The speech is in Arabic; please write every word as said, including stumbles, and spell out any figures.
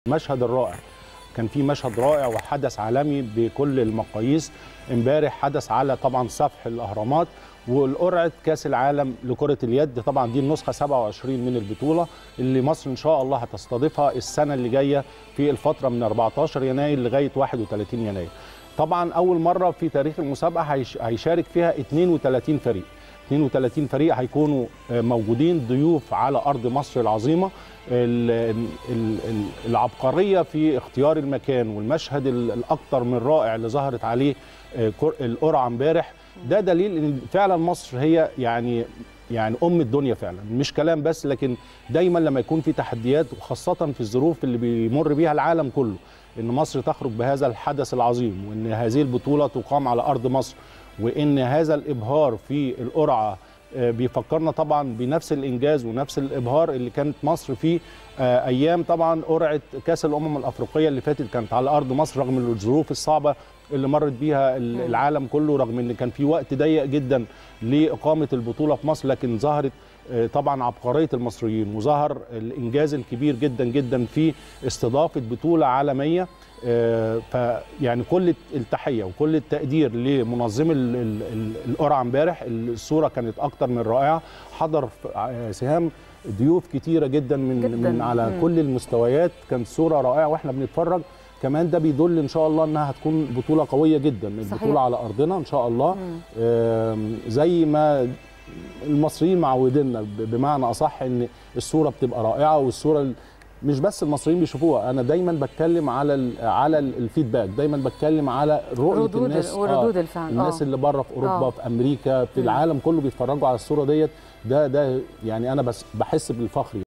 المشهد الرائع كان في مشهد رائع وحدث عالمي بكل المقاييس. امبارح حدث على طبعا سفح الاهرامات والقرعه كاس العالم لكره اليد. طبعا دي النسخه سبعة وعشرين من البطوله اللي مصر ان شاء الله هتستضيفها السنه اللي جايه في الفتره من أربعة عشر يناير لغايه واحد وثلاثين يناير. طبعا اول مره في تاريخ المسابقه هيشارك فيها اثنين وثلاثين فريق. اثنين وثلاثين فريق هيكونوا موجودين ضيوف على ارض مصر العظيمه. العبقريه في اختيار المكان والمشهد الاكثر من رائع اللي ظهرت عليه القرعه امبارح ده دليل ان فعلا مصر هي يعني يعني ام الدنيا فعلا، مش كلام بس، لكن دايما لما يكون في تحديات وخاصه في الظروف اللي بيمر بيها العالم كله، ان مصر تخرج بهذا الحدث العظيم وان هذه البطوله تقام على ارض مصر وان هذا الابهار في القرعه بيفكرنا طبعا بنفس الانجاز ونفس الابهار اللي كانت مصر فيه ايام طبعا قرعه كاس الامم الافريقيه اللي فاتت، كانت على ارض مصر رغم الظروف الصعبه اللي مرت بيها العالم كله، رغم ان كان في وقت ضيق جدا لاقامه البطوله في مصر، لكن ظهرت طبعا عبقريه المصريين وظهر الانجاز الكبير جدا جدا في استضافه بطوله عالميه. فيعني كل التحيه وكل التقدير لمنظمي القرعه امبارح. الصوره كانت اكتر من رائعه، حضر سهام ضيوف كتيره جدا من جداً. من على مم. كل المستويات، كانت صوره رائعه واحنا بنتفرج. كمان ده بيدل ان شاء الله انها هتكون بطوله قويه جدا. صحيح. البطوله على ارضنا ان شاء الله. زي ما المصريين معودينا بمعنى اصح ان الصوره بتبقى رائعه، والصوره مش بس المصريين بيشوفوها، انا دايما بتكلم على على الفيدباك، دايما بتكلم على رؤيه ردود الناس وردود آه الفعل الناس آه. اللي بره في اوروبا، آه. في امريكا، في م. العالم كله بيتفرجوا على الصوره ديت. ده ده يعني انا بس بحس بالفخر.